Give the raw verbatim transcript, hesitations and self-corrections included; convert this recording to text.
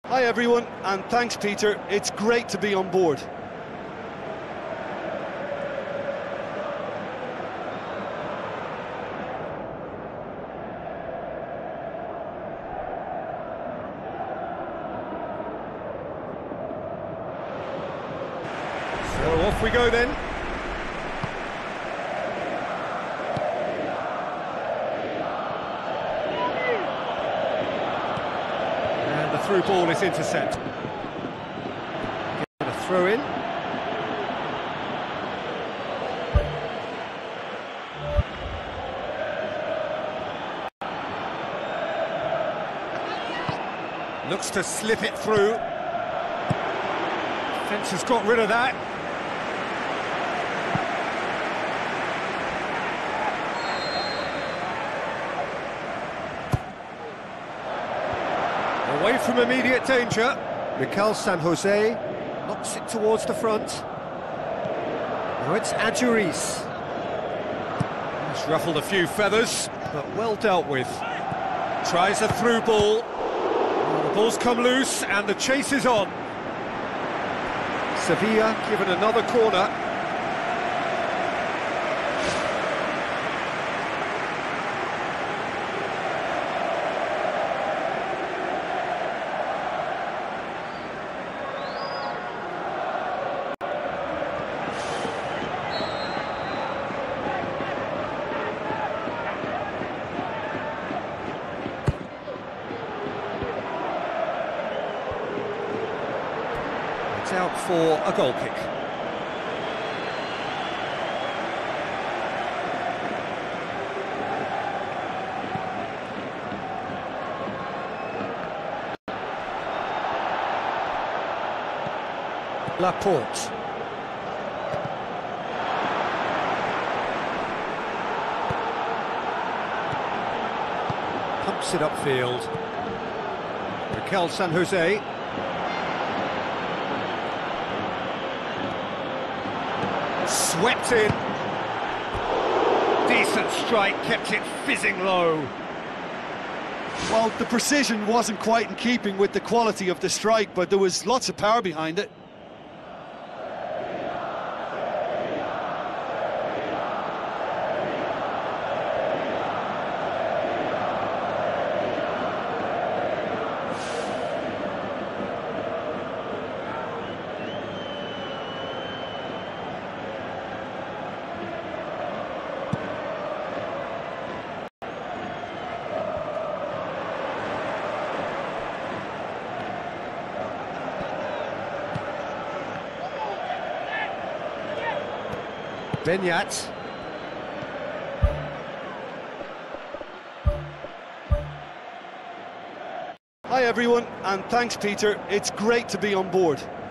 Hi everyone, and thanks Peter, it's great to be on board. So off we go then. And the through ball is intercepted. A throw in. Looks to slip it through. Fence has got rid of that. Away from immediate danger. Mikel San Jose knocks it towards the front. Now it's Adjuris. He's ruffled a few feathers, but well dealt with. Tries a through ball. The ball's come loose and the chase is on. Sevilla given another corner. It's out for a goal kick. Laporte. Pumps it upfield. Mikel San Jose. Swept in. Decent strike, kept it fizzing low. Well, the precision wasn't quite in keeping with the quality of the strike, but there was lots of power behind it. Benyat. Hi everyone, and thanks Peter, it's great to be on board.